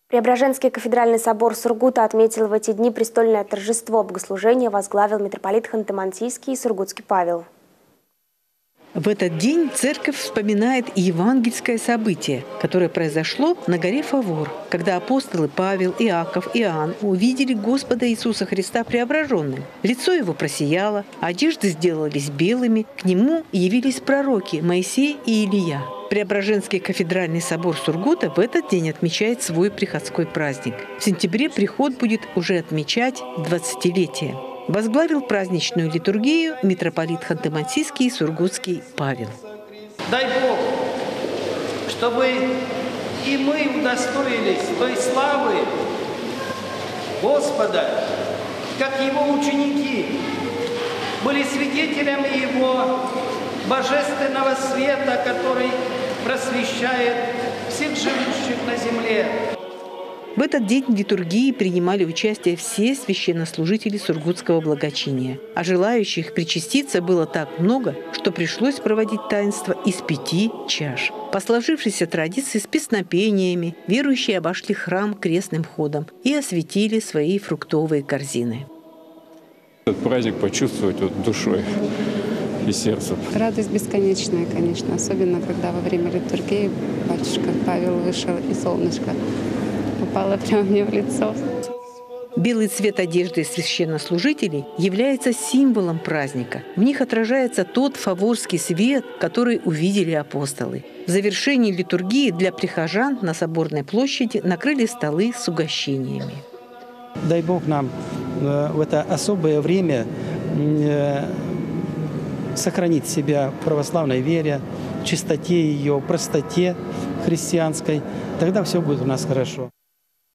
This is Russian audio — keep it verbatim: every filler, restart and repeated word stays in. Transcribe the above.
Преображенский кафедральный собор Сургута отметил в эти дни престольное торжество. Богослужение возглавил митрополит Ханты-Мансийский и Сургутский Павел. В этот день церковь вспоминает и евангельское событие, которое произошло на горе Фавор, когда апостолы Павел, Иаков, Иоанн увидели Господа Иисуса Христа преображенным. Лицо его просияло, одежды сделались белыми, к нему явились пророки Моисей и Илия. Преображенский кафедральный собор Сургута в этот день отмечает свой приходской праздник. В сентябре приход будет уже отмечать двадцатилетие. Возглавил праздничную литургию митрополит Ханты-Мансийский и Сургутский Павел. Дай Бог, чтобы и мы удостоились той славы Господа, как Его ученики, были свидетелями Его божественного света, который просвещает всех живущих на земле. В этот день в литургии принимали участие все священнослужители сургутского благочиния. А желающих причаститься было так много, что пришлось проводить таинство из пяти чаш. По сложившейся традиции с песнопениями верующие обошли храм крестным ходом и осветили свои фруктовые корзины. Этот праздник почувствовать вот душой и сердцем. Радость бесконечная, конечно, особенно когда во время литургии батюшка Павел вышел и солнышко упало прямо мне в лицо. Белый цвет одежды священнослужителей является символом праздника. В них отражается тот фаворский свет, который увидели апостолы. В завершении литургии для прихожан на Соборной площади накрыли столы с угощениями. Дай Бог нам в это особое время сохранить себя в православной вере, в чистоте ее, простоте христианской. Тогда все будет у нас хорошо.